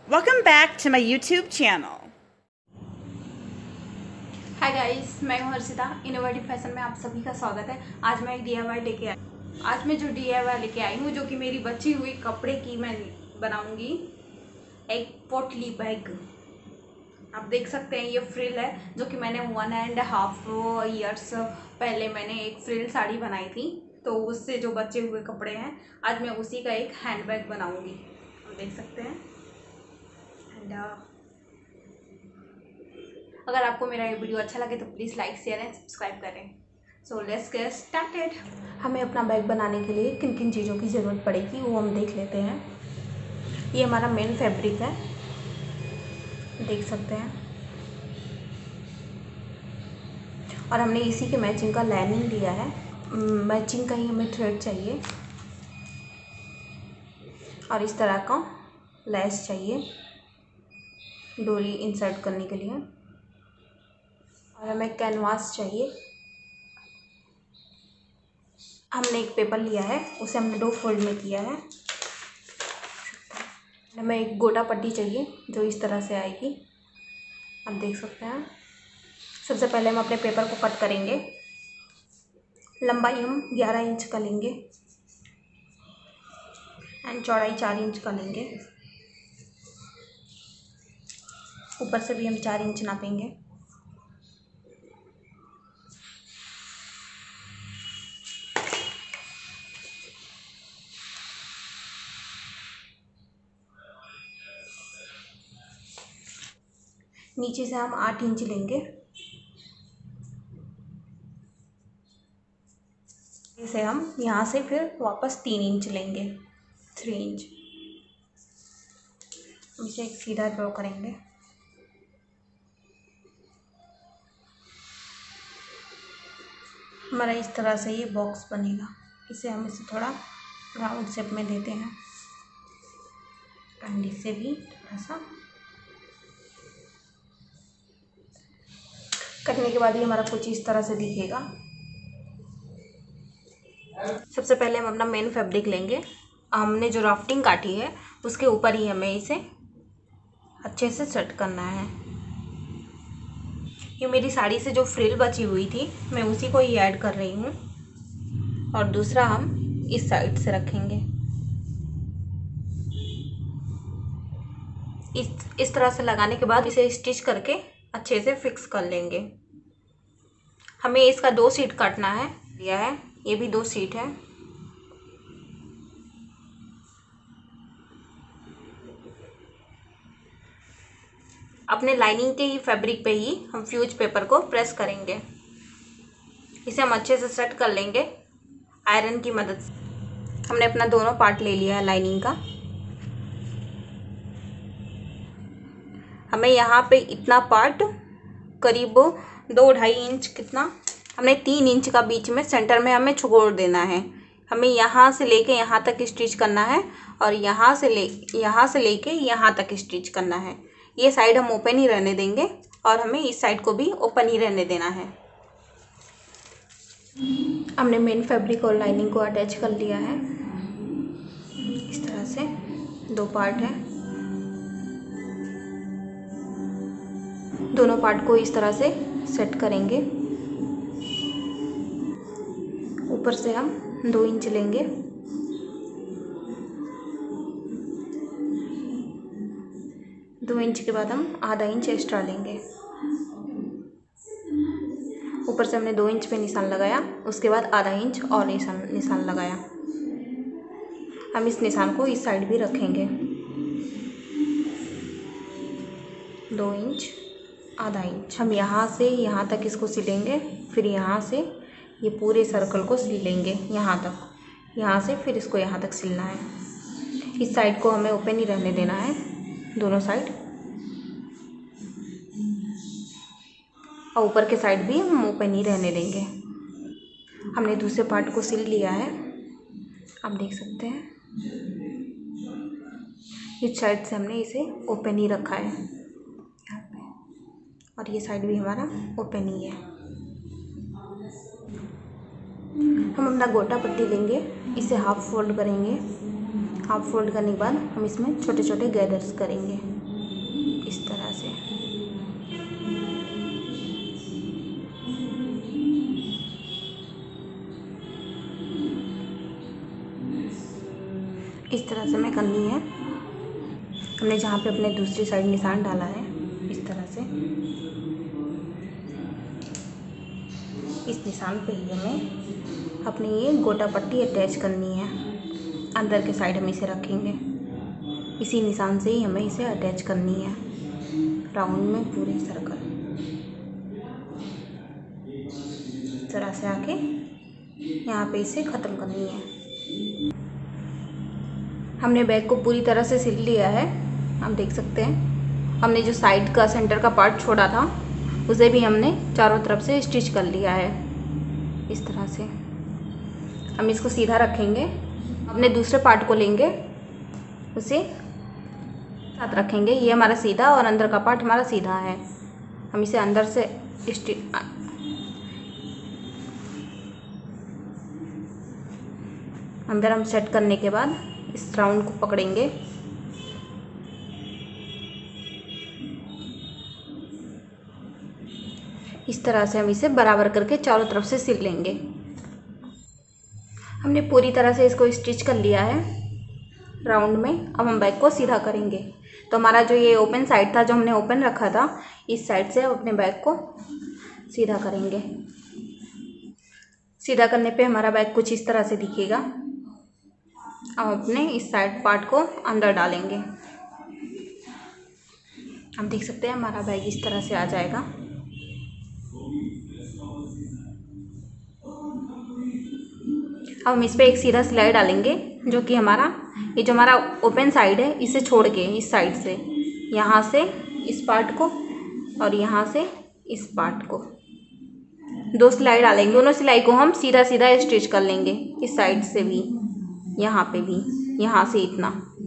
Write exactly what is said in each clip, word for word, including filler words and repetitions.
Welcome back to my YouTube channel. Hi guys, मैं हूं Harshita. Innovative fashion में आप सभी का स्वागत है। आज मैं एक डी आई वाई लेके आई आज मैं जो डी आई वाई लेके आई हूँ, जो कि मेरी बची हुई कपड़े की मैं बनाऊंगी एक पोटली बैग। आप देख सकते हैं ये फ्रिल है, जो कि मैंने वन एंड हाफ ईयर्स पहले मैंने एक फ्रिल साड़ी बनाई थी, तो उससे जो बचे हुए कपड़े हैं आज मैं उसी का एक हैंड बैग बनाऊँगी। आप देख सकते हैं। एंड अगर आपको मेरा ये वीडियो अच्छा लगे तो please like share and subscribe करें। So let's get started. हमें अपना बैग बनाने के लिए किन किन चीज़ों की ज़रूरत पड़ेगी वो हम देख लेते हैं। ये हमारा मेन फैब्रिक है, देख सकते हैं, और हमने इसी के मैचिंग का लाइनिंग लिया है। मैचिंग का ही हमें थ्रेड चाहिए और इस तरह का लेस चाहिए डोरी इंसर्ट करने के लिए, और हमें कैनवास चाहिए। हमने एक पेपर लिया है, उसे हमने दो फोल्ड में किया है। हमें एक गोटा पट्टी चाहिए जो इस तरह से आएगी, आप देख सकते हैं। सबसे पहले हम अपने पेपर को कट करेंगे। लंबाई हम ग्यारह इंच का लेंगे एंड चौड़ाई चार इंच का लेंगे। ऊपर से भी हम चार इंच नापेंगे। नीचे से हम आठ इंच लेंगे। इसे हम यहाँ से फिर वापस तीन इंच लेंगे, थ्री इंच। इसे एक सीधा ड्रॉ करेंगे। हमारा इस तरह से ये बॉक्स बनेगा। इसे हम इसे थोड़ा राउंड शेप में देते हैं एंड इसे भी थोड़ा सा करने के बाद ही हमारा कुछ इस तरह से दिखेगा। सबसे पहले हम अपना मेन फैब्रिक लेंगे। हमने जो राफ्टिंग काटी है उसके ऊपर ही हमें इसे अच्छे से सेट करना है। ये मेरी साड़ी से जो फ्रिल बची हुई थी मैं उसी को ही ऐड कर रही हूँ, और दूसरा हम इस साइड से रखेंगे। इस इस तरह से लगाने के बाद इसे स्टिच करके अच्छे से फिक्स कर लेंगे। हमें इसका दो सीट काटना है, दिया है, ये भी दो सीट है। अपने लाइनिंग के ही फैब्रिक पे ही हम फ्यूज पेपर को प्रेस करेंगे। इसे हम अच्छे से सेट कर लेंगे आयरन की मदद से। हमने अपना दोनों पार्ट ले लिया है लाइनिंग का। हमें यहाँ पे इतना पार्ट करीब दो ढाई इंच, कितना, हमने तीन इंच का बीच में सेंटर में हमें छोड़ देना है। हमें यहाँ से लेके यहाँ तक स्टिच करना है, और यहाँ से ले यहाँ से लेके यहाँ तक स्टिच करना है। ये साइड हम ओपन ही रहने देंगे और हमें इस साइड को भी ओपन ही रहने देना है। हमने मेन फैब्रिक और लाइनिंग को अटैच कर लिया है। इस तरह से दो पार्ट है। दोनों पार्ट को इस तरह से सेट करेंगे। ऊपर से हम दो इंच लेंगे। दो इंच के बाद हम आधा इंच एक्स्ट्रा लेंगे। ऊपर से हमने दो इंच पे निशान लगाया, उसके बाद आधा इंच और निशान निशान लगाया। हम इस निशान को इस साइड भी रखेंगे। दो इंच, आधा इंच। हम यहाँ से यहाँ तक इसको सिलेंगे, फिर यहाँ से ये पूरे सर्कल को सिल लेंगे यहाँ तक। यहाँ से फिर इसको यहाँ तक सिलना है। इस साइड को हमें ओपन ही रहने देना है, दोनों साइड, और ऊपर के साइड भी हम ओपन ही रहने देंगे। हमने दूसरे पार्ट को सिल लिया है, आप देख सकते हैं। इस साइड से हमने इसे ओपन ही रखा है यहाँ पे, और ये साइड भी हमारा ओपन ही है। हम अपना गोटा पट्टी लेंगे, इसे हाफ फोल्ड करेंगे हाफ फोल्ड करने के बाद हम इसमें छोटे छोटे गैदर्स करेंगे इस तरह से। इस तरह से हमें करनी है। हमने जहाँ पे अपने दूसरी साइड निशान डाला है इस तरह से, इस निशान पे ही हमें अपनी ये गोटा पट्टी अटैच करनी है। अंदर के साइड हम इसे रखेंगे, इसी निशान से ही हमें इसे अटैच करनी है राउंड में पूरे सर्कल। इस तरह से आके यहाँ पे इसे ख़त्म करनी है। हमने बैग को पूरी तरह से सिल लिया है, आप देख सकते हैं। हमने जो साइड का सेंटर का पार्ट छोड़ा था उसे भी हमने चारों तरफ से स्टिच कर लिया है इस तरह से। हम इसको सीधा रखेंगे, अपने दूसरे पार्ट को लेंगे, उसे साथ रखेंगे। ये हमारा सीधा और अंदर का पार्ट हमारा सीधा है। हम इसे अंदर से स्टिच अंदर हम सेट करने के बाद इस राउंड को पकड़ेंगे। इस तरह से हम इसे बराबर करके चारों तरफ से सिल लेंगे। हमने पूरी तरह से इसको स्टिच कर लिया है राउंड में। अब हम बैक को सीधा करेंगे। तो हमारा जो ये ओपन साइड था, जो हमने ओपन रखा था, इस साइड से अब अपने बैक को सीधा करेंगे। सीधा करने पे हमारा बैग कुछ इस तरह से दिखेगा। अब अपने इस साइड पार्ट को अंदर डालेंगे। आप देख सकते हैं हमारा बैग इस तरह से आ जाएगा। अब हम इस पर एक सीधा सिलाई डालेंगे, जो कि हमारा ये जो हमारा ओपन साइड है इसे छोड़ के इस साइड से, यहाँ से इस पार्ट को और यहाँ से इस पार्ट को दो सिलाई डालेंगे। दोनों सिलाई को हम सीधा सीधा स्टिच कर लेंगे, इस साइड से भी, यहाँ पे भी, यहाँ से इतना।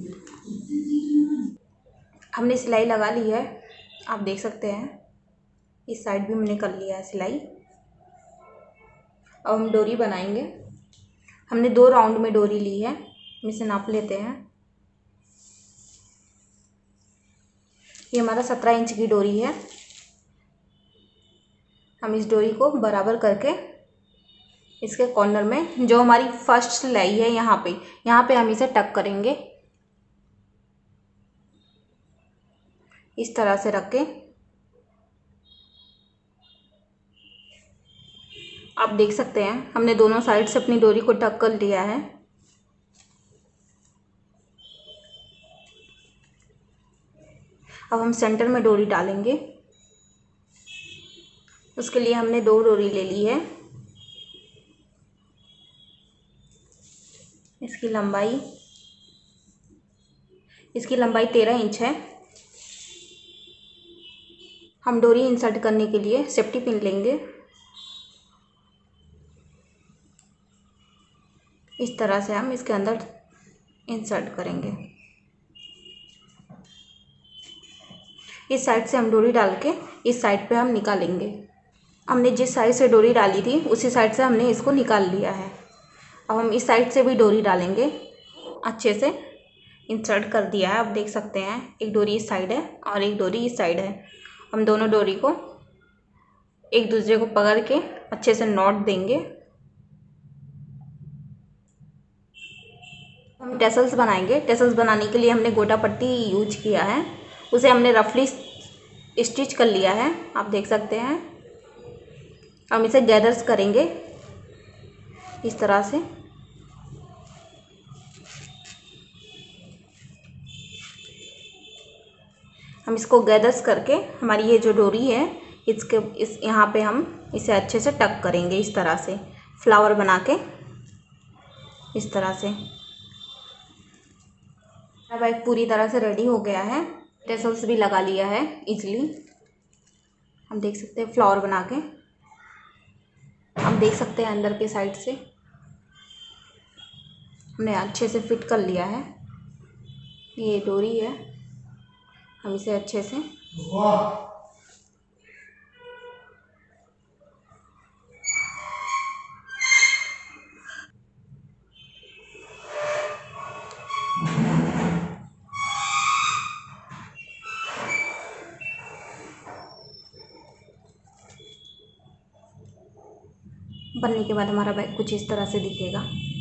हमने सिलाई लगा ली है, आप देख सकते हैं। इस साइड भी हमने कर लिया है सिलाई। अब हम डोरी बनाएंगे। हमने दो राउंड में डोरी ली है, हम इसे नाप लेते हैं। ये हमारा सत्रह इंच की डोरी है। हम इस डोरी को बराबर करके इसके कॉर्नर में जो हमारी फर्स्ट सिलाई है यहाँ पे यहाँ पे हम इसे टक करेंगे इस तरह से रख के। आप देख सकते हैं हमने दोनों साइड से अपनी डोरी को टक कर लिया है। अब हम सेंटर में डोरी डालेंगे। उसके लिए हमने दो डोरी ले ली है। इसकी लंबाई इसकी लंबाई तेरह इंच है। हम डोरी इंसर्ट करने के लिए सेफ्टी पिन लेंगे। इस तरह से हम इसके अंदर इंसर्ट करेंगे। इस साइड से हम डोरी डाल के इस साइड पे हम निकालेंगे। हमने जिस साइड से डोरी डाली थी उसी साइड से हमने इसको निकाल लिया है। अब हम इस साइड से भी डोरी डालेंगे। अच्छे से इंसर्ट कर दिया है, आप देख सकते हैं। एक डोरी इस साइड है और एक डोरी इस साइड है। हम दोनों डोरी को एक दूसरे को पकड़ के अच्छे से नॉट देंगे। हम टेसल्स बनाएंगे। टेसल्स बनाने के लिए हमने गोटा पट्टी यूज किया है, उसे हमने रफली स्टिच कर लिया है, आप देख सकते हैं। हम इसे गैदर्स करेंगे इस तरह से। हम इसको गैदर्स करके हमारी ये जो डोरी है इसके इस यहाँ पे हम इसे अच्छे से टक करेंगे इस तरह से, फ्लावर बना के इस तरह से। अब एक पूरी तरह से रेडी हो गया है। टेसल्स भी लगा लिया है इजीली, हम देख सकते हैं फ्लावर बना के। हम देख सकते हैं अंदर के साइड से हमने अच्छे से फिट कर लिया है। ये डोरी है, हम इसे अच्छे से बनने के बाद हमारा बैग कुछ इस तरह से दिखेगा।